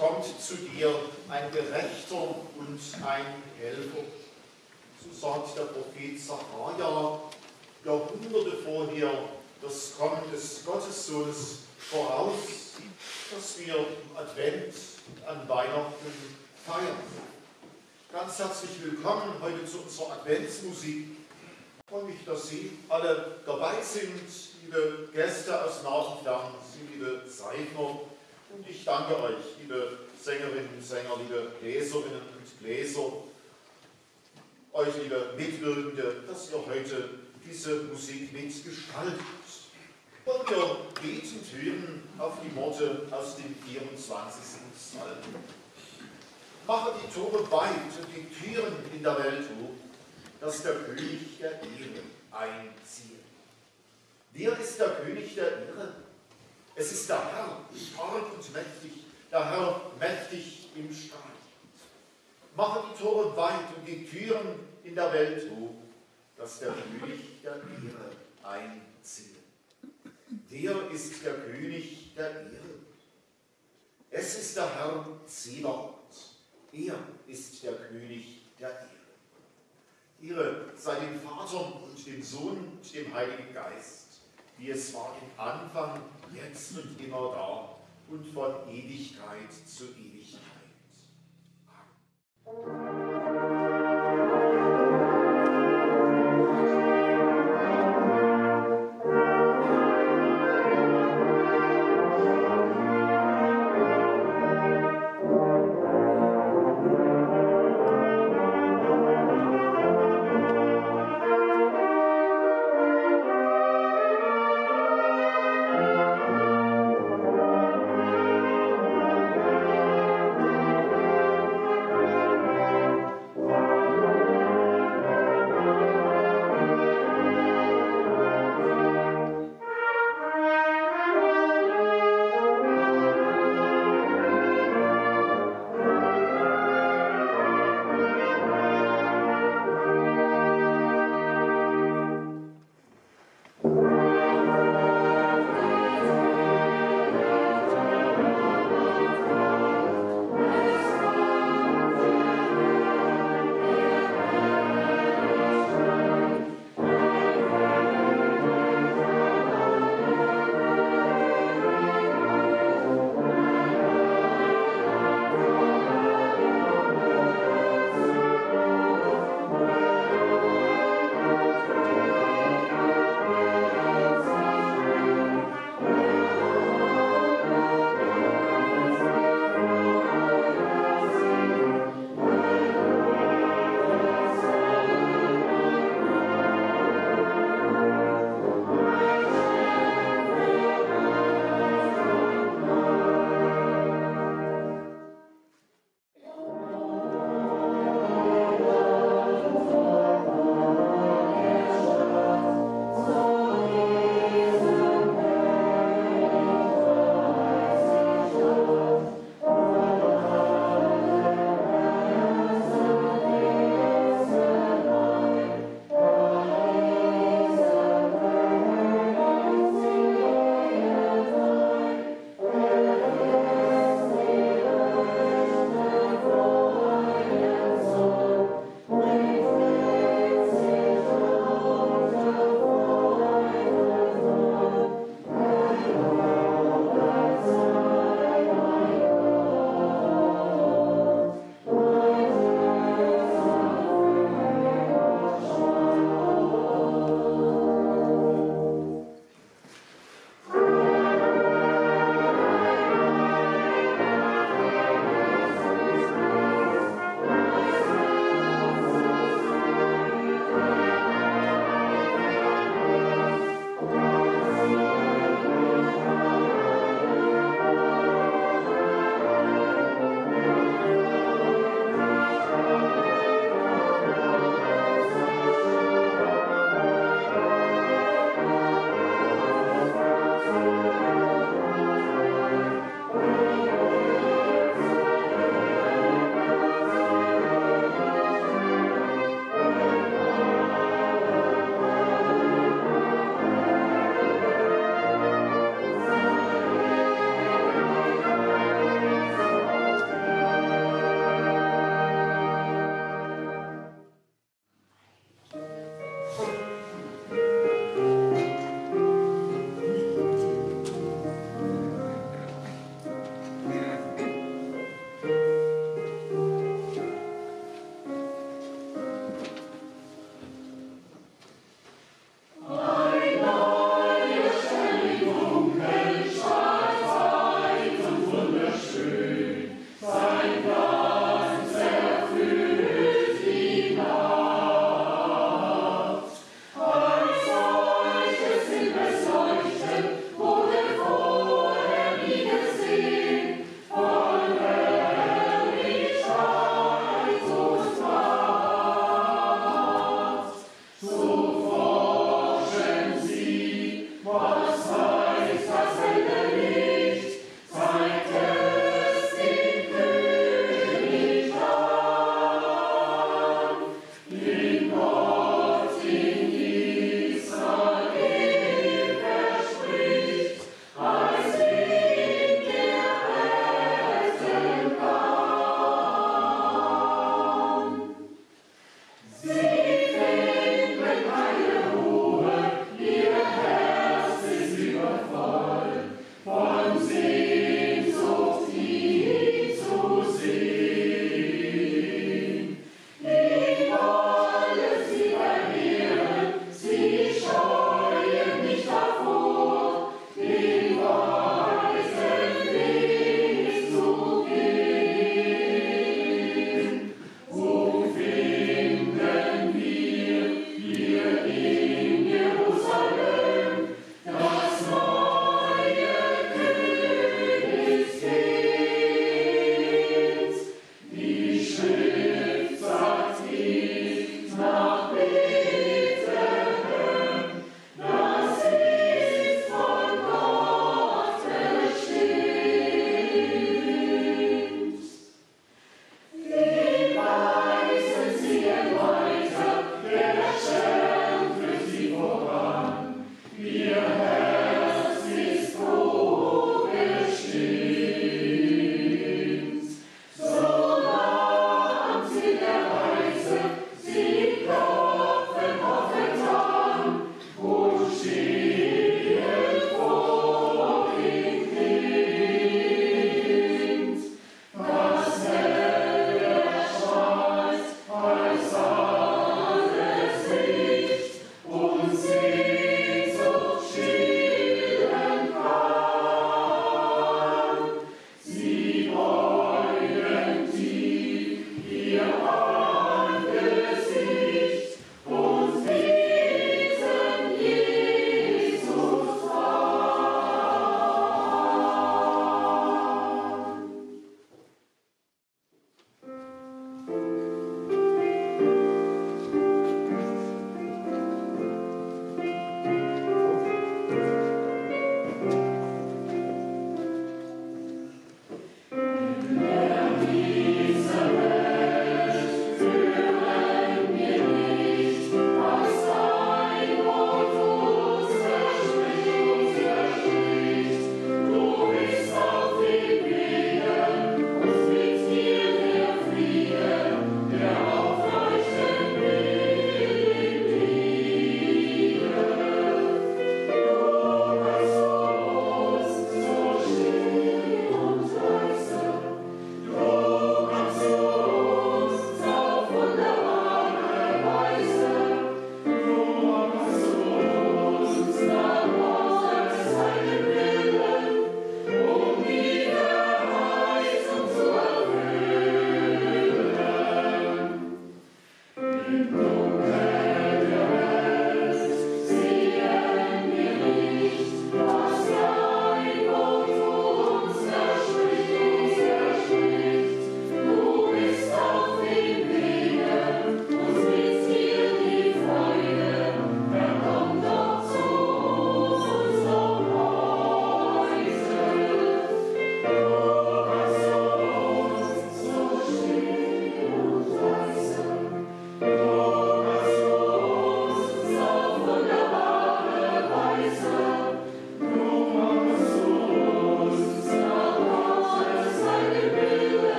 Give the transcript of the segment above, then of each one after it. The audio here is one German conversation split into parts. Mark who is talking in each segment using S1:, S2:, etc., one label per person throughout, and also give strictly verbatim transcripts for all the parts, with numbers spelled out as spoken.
S1: kommt zu dir ein Gerechter und ein Helfer. So sagt der Prophet Sacharja Jahrhunderte vorher das Kommen des Gottessohnes voraus, dass wir im Advent an Weihnachten feiern. Ganz herzlich willkommen heute zu unserer Adventsmusik. Ich freue mich, dass Sie alle dabei sind, liebe Gäste aus nah und fern, Sie liebe Zeichner. Und ich danke euch, liebe Sängerinnen und Sänger, liebe Bläserinnen und Bläser, euch, liebe Mitwirkende, dass ihr heute diese Musik mitgestaltet. Und wir beten und hören auf die Worte aus dem vierundzwanzigsten Psalm. Mache die Tore weit und die Türen in der Welt hoch, dass der König der Ehre einziehe. Wer ist der König der Ehre? Es ist der Herr, stark und mächtig, der Herr mächtig im Streit. Mache die Tore weit und die Türen in der Welt hoch, dass der König der Ehre einziehe. Wer ist der König der Ehre? Es ist der Herr Zebaoth. Er ist der König der Ehre. Ehre sei dem Vater und dem Sohn und dem Heiligen Geist, wie es war im Anfang, jetzt und immer da und von Ewigkeit zu Ewigkeit. Amen.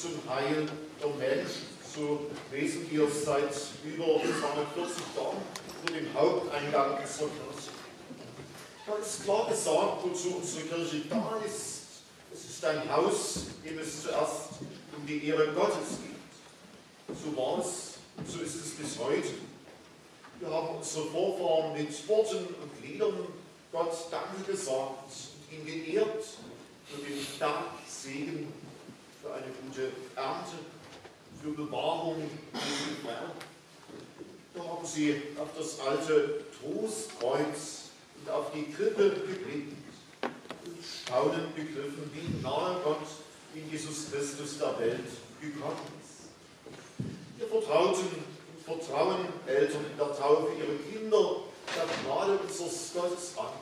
S1: zum Heil der Menschen. So lesen wir es seit über zweihundertvierzig Jahren vor dem Haupteingang zur Kirche. Da ist klar gesagt, wozu unsere Kirche da ist. Es ist ein Haus, in dem es zuerst um die Ehre Gottes geht. So war es und so ist es bis heute. Wir haben unsere Vorfahren mit Worten und Liedern Gott Danke gesagt und ihn geehrt für den Danksegen, für eine gute Ernte, für Bewahrung gegen Feuer. Da haben sie auf das alte Trostkreuz und auf die Krippe geblickt und staunend begriffen, wie nahe Gott in Jesus Christus der Welt gekommen ist. Wir vertrauten und vertrauen Eltern in der Taufe ihre Kinder der Gnade unseres Gottes an.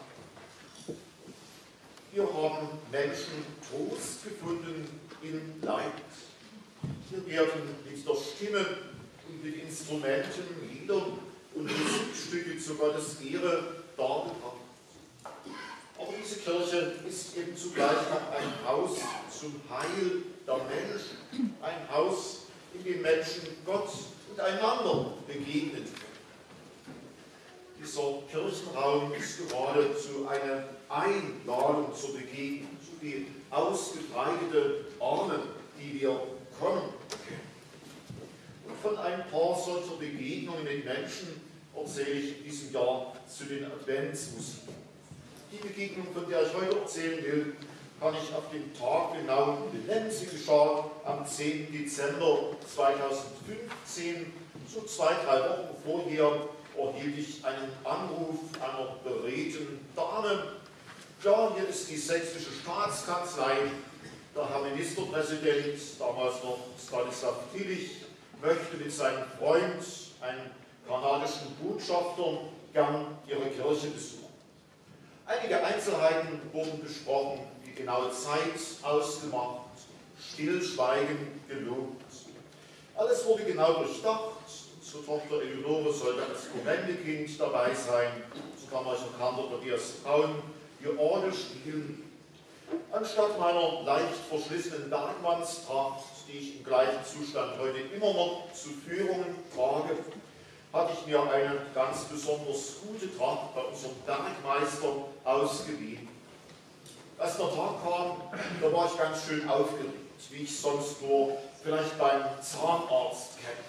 S1: Wir haben Menschen Trost gefunden in Leid. Wir werden mit der Stimme und mit Instrumenten, Liedern und Musikstücke zu Gottes Ehre dargebracht. Aber diese Kirche ist eben zugleich auch ein Haus zum Heil der Menschen. Ein Haus, in dem Menschen Gott und einander begegnen können. Dieser Kirchenraum ist geradezu eine Einladung zur Begegnung, so wie ausgebreitete Arme, die wir kommen können. Und von ein paar solcher Begegnungen mit Menschen erzähle ich in diesem Jahr zu den Adventsmusiken. Die Begegnung, von der ich heute erzählen will, kann ich auf den Tag genau benennen. Sie geschah am zehnten Dezember zweitausendfünfzehn, so zwei, drei Wochen vorher erhielt ich einen Anruf einer beredten Dame. Ja, hier ist die sächsische Staatskanzlei. Der Herr Ministerpräsident, damals noch Stanislav Tillich, möchte mit seinem Freund, einem kanadischen Botschafter, gern ihre Kirche besuchen. Einige Einzelheiten wurden besprochen, die genaue Zeit ausgemacht, Stillschweigen gelobt. Alles wurde genau durchdacht. Unsere Tochter Eleonore sollte als Kommendekind dabei sein. So kam euch noch Kantor Tobias Braun die Orgel spielen. Anstatt meiner leicht verschlissenen Bergmannstracht, die ich im gleichen Zustand heute immer noch zu Führungen trage, hatte ich mir eine ganz besonders gute Tracht bei unserem Bergmeister ausgeliehen. Als der Tag kam, da war ich ganz schön aufgeregt, wie ich sonst nur vielleicht beim Zahnarzt kenne.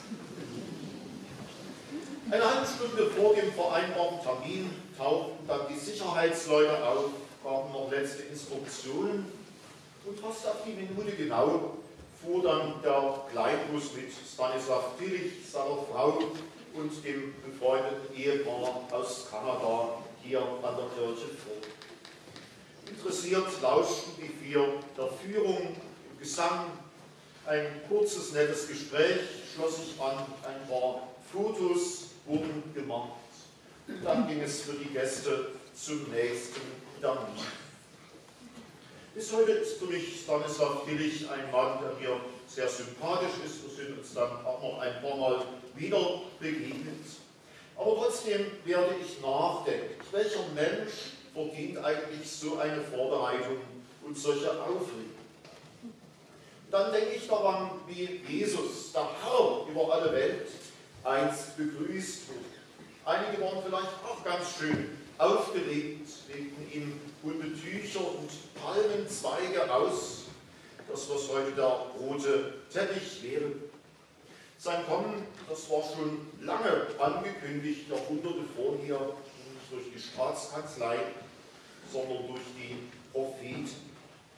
S1: Eine halbe Stunde vor dem vereinbarten Termin tauchten dann die Sicherheitsleute auf, gaben noch letzte Instruktionen und fast auf die Minute genau fuhr dann der Gleitbus mit Stanislav Tillich, seiner Frau und dem befreundeten Ehepaar aus Kanada hier an der Kirche vor. Interessiert lauschten die vier der Führung, im Gesang. Ein kurzes, nettes Gespräch schloss sich an, ein paar Fotos wurden gemacht. Und dann ging es für die Gäste zum nächsten Termin. Bis heute ist für mich Stanislav Tillich ein Mann, der mir sehr sympathisch ist. Wir sind uns dann auch noch ein paar Mal wieder begegnet. Aber trotzdem werde ich nachdenken, welcher Mensch verdient eigentlich so eine Vorbereitung und solche Aufregung. Dann denke ich daran, wie Jesus, der Herr über alle Welt, einst begrüßt wurde. Einige waren vielleicht auch ganz schön aufgeregt, legten ihm bunte Tücher und Palmenzweige aus, das was heute der rote Teppich wäre. Sein Kommen, das war schon lange angekündigt, Jahrhunderte vorher, nicht durch die Staatskanzlei, sondern durch die Propheten.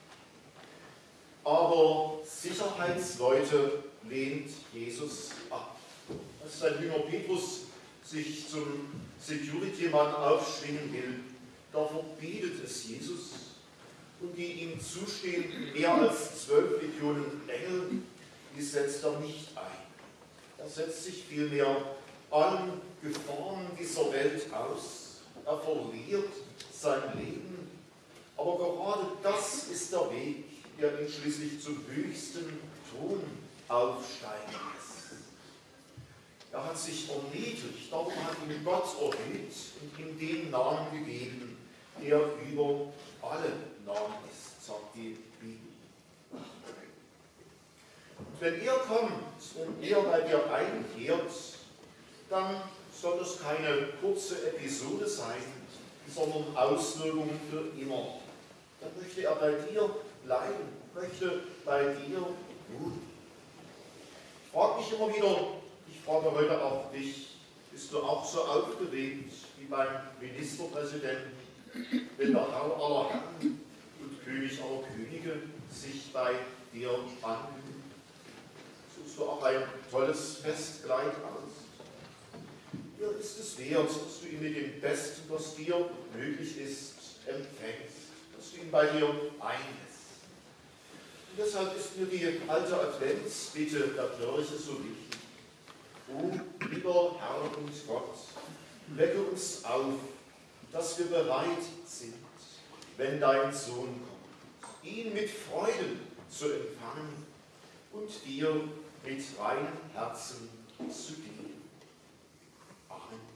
S1: Aber Sicherheitsleute lehnt Jesus ab. Als sein Jünger Petrus sich zum Security-Mann aufschwingen will, da verbietet es Jesus. Und die ihm zustehenden mehr als zwölf Legionen Engel, die setzt er nicht ein. Er setzt sich vielmehr allen Gefahren dieser Welt aus. Er verliert sein Leben. Aber gerade das ist der Weg, der ihn schließlich zum höchsten Thron aufsteigen lässt. Er hat sich erniedrigt, darum hat ihn Gott erhöht und ihm den Namen gegeben, der über alle Namen ist, sagt die Bibel. wenn er kommt und er bei dir einkehrt, dann soll das keine kurze Episode sein, sondern Auswirkungen für immer. Dann möchte er bei dir bleiben, möchte bei dir ruhen. Ich frage mich immer wieder, ich frage heute auch dich, bist du auch so aufgeregt wie beim Ministerpräsidenten, wenn der Herr aller Herren und König aller Könige sich bei dir ankündigt? Suchst du auch ein tolles Festkleid aus? Dir ist es wert, dass du ihn mit dem Besten, was dir möglich ist, empfängst, dass du ihn bei dir einlässt. Und deshalb ist mir die alte Adventsbitte der Kirche so wichtig. O lieber Herr und Gott, wecke uns auf, dass wir bereit sind, wenn dein Sohn kommt, ihn mit Freuden zu empfangen und dir mit reinem Herzen zu dienen. Amen.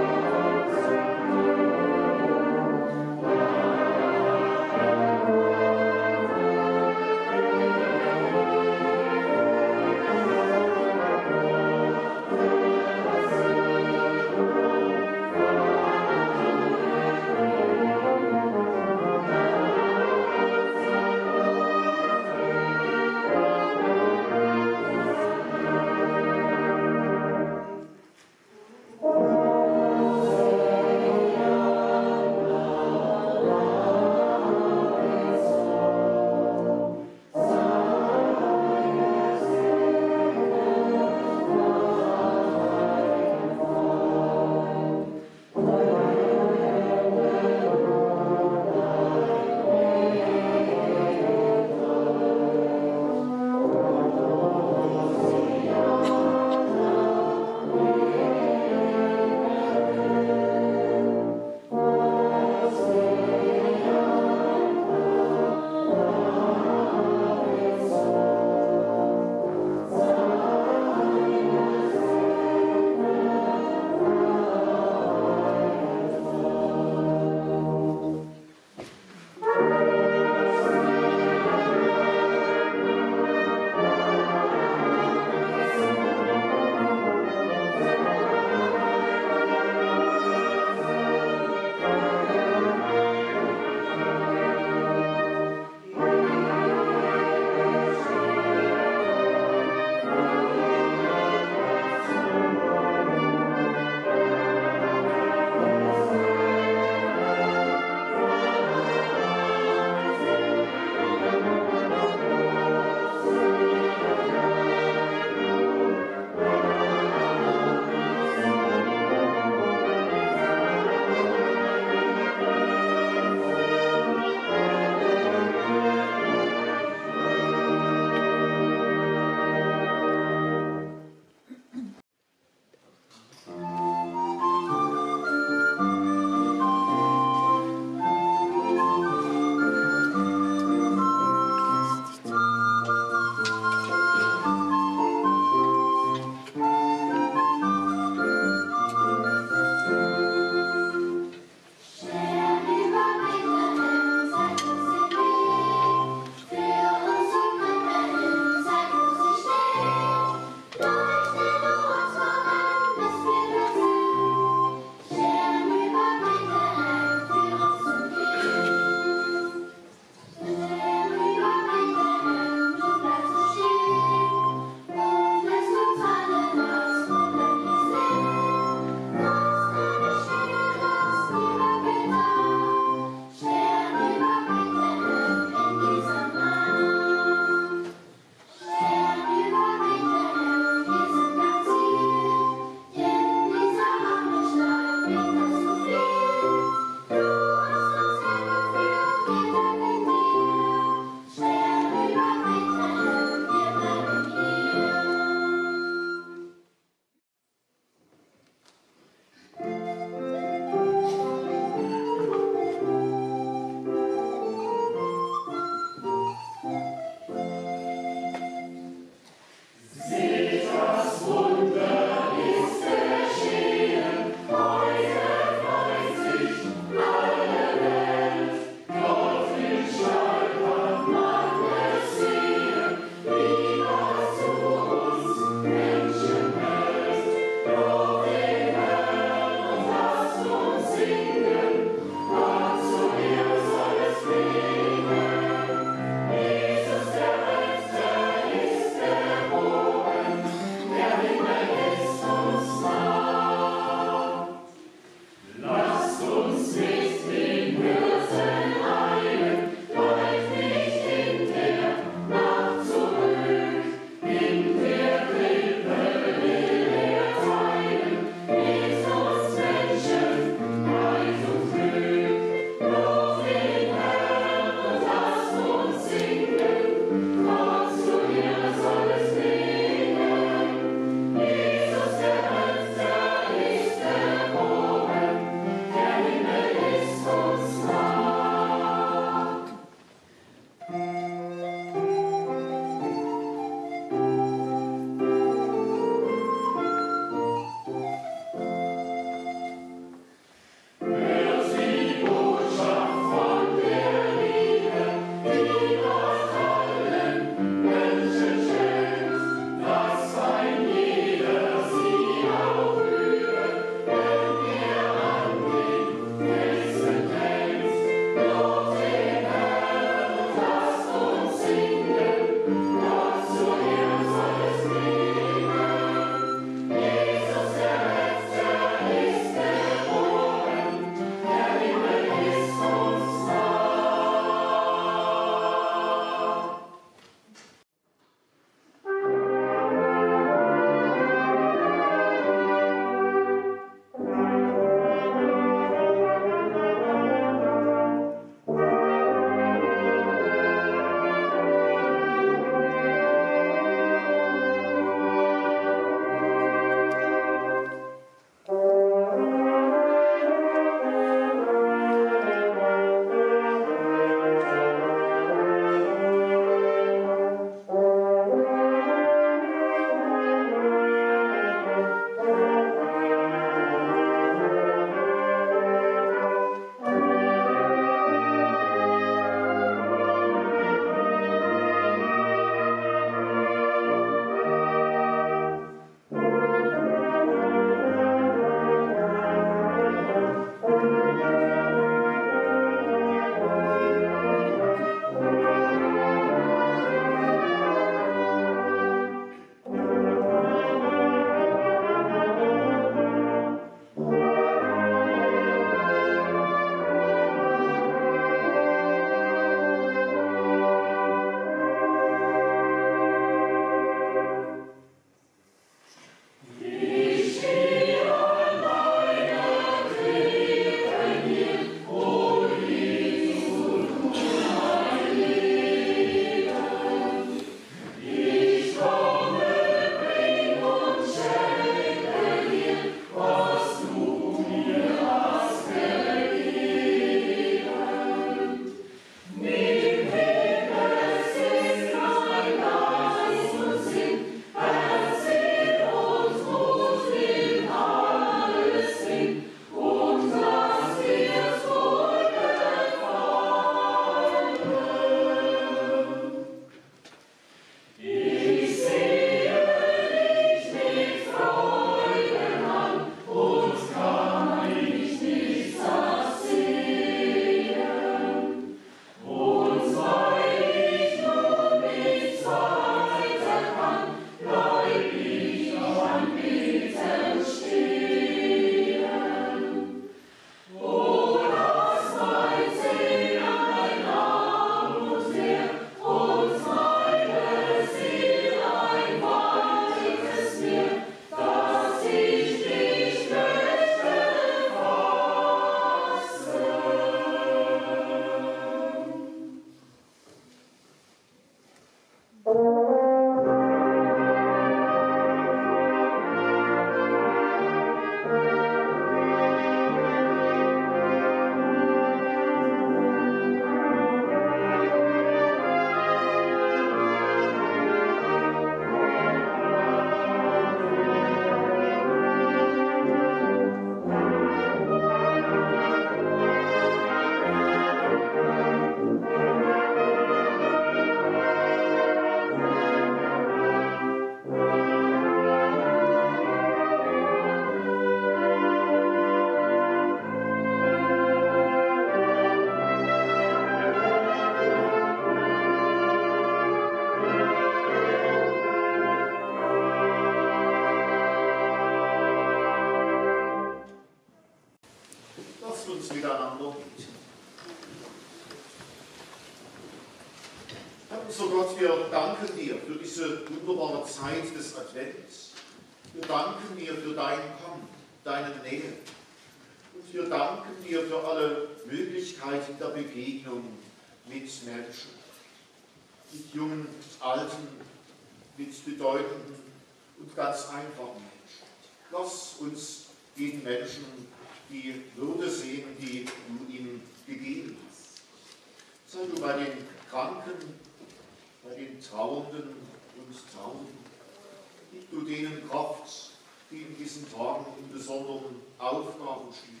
S1: unser Gott, wir danken dir für diese wunderbare Zeit des Advents. Wir danken dir für dein Kommen, deine Nähe. Und wir danken dir für alle Möglichkeiten der Begegnung mit Menschen. Mit Jungen, mit Alten, mit bedeutenden und ganz einfachen Menschen. Lass uns den Menschen die Würde sehen, die du ihm gegeben hast. Sei du bei den Kranken, bei den Trauernden und Trauernden. Gib du denen Kraft, die in diesen Tagen in besonderen Aufgaben stehen.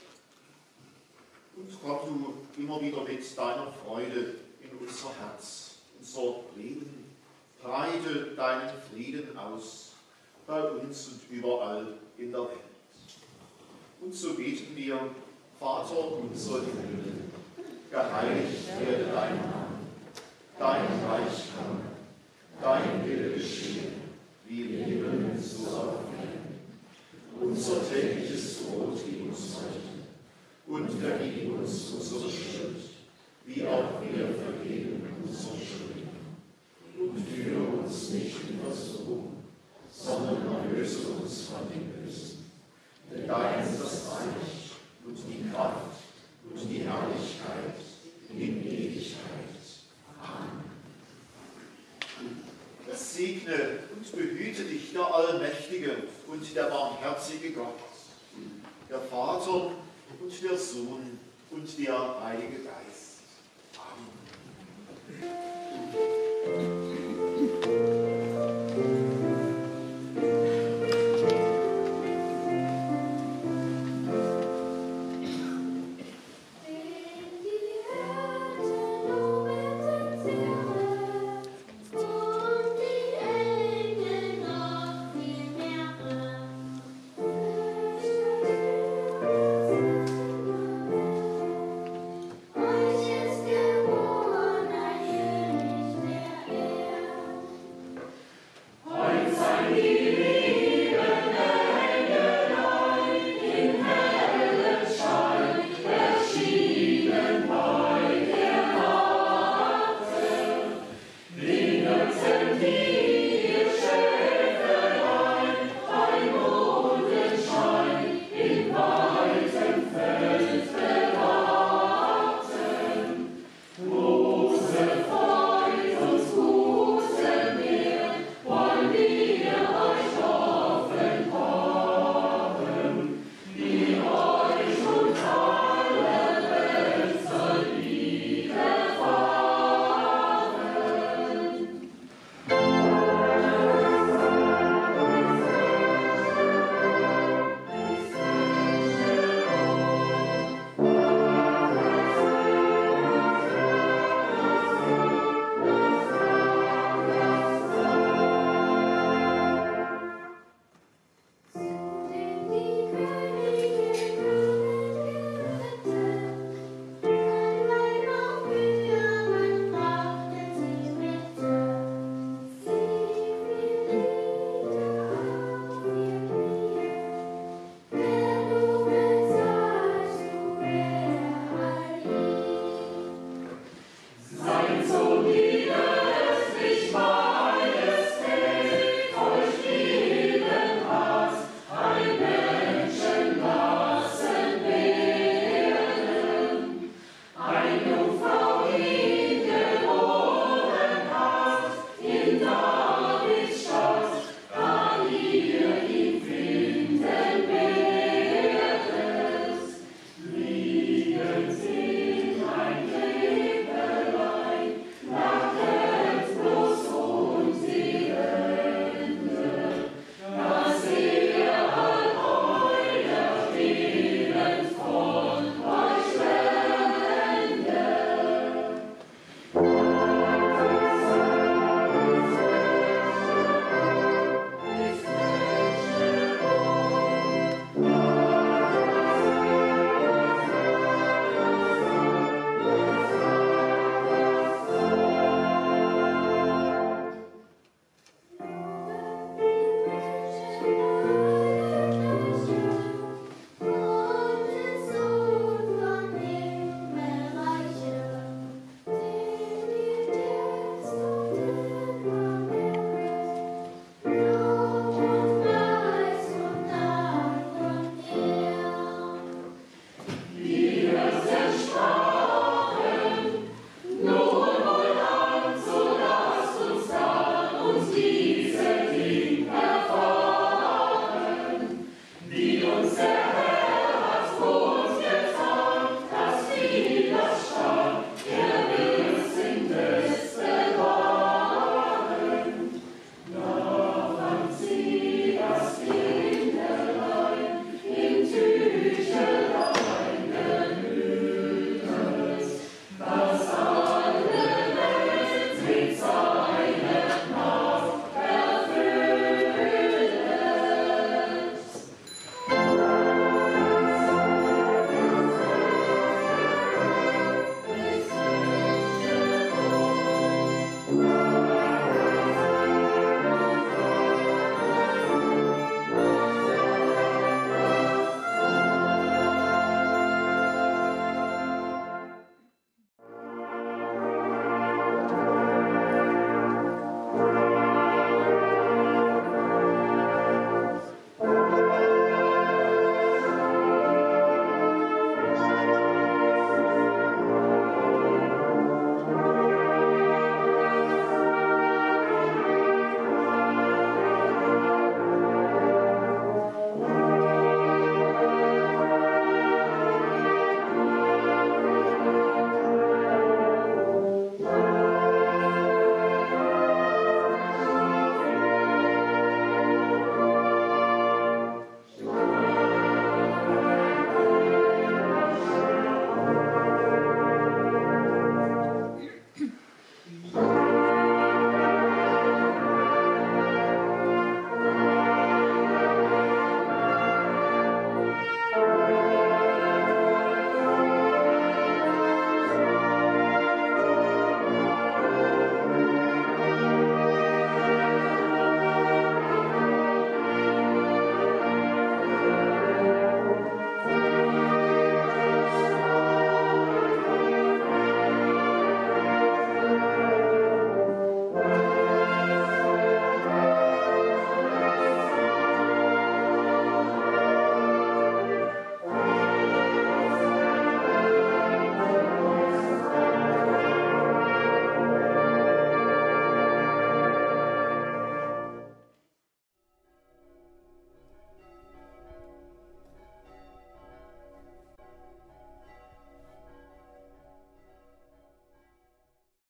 S1: Und komm du immer wieder mit deiner Freude in unser Herz, unser Leben. Breite deinen Frieden aus, bei uns und überall in der Welt. Und so beten wir, Vater unser im Himmel, geheiligt werde dein Name, dein Reich komme, dein Wille geschehe, wie im Himmel so auf Erden. Unser tägliches Brot gib uns heute und vergib uns unsere Schuld, wie auch wir vergeben unseren Schuldigen. Und führe uns nicht in Versuchung, sondern erlöse uns von dem Bösen. Denn dein ist das Reich und die Kraft und die Herrlichkeit in Ewigkeit. Amen. Es segne und behüte dich der allmächtige und der barmherzige Gott, der Vater und der Sohn und der Heilige Geist. Amen.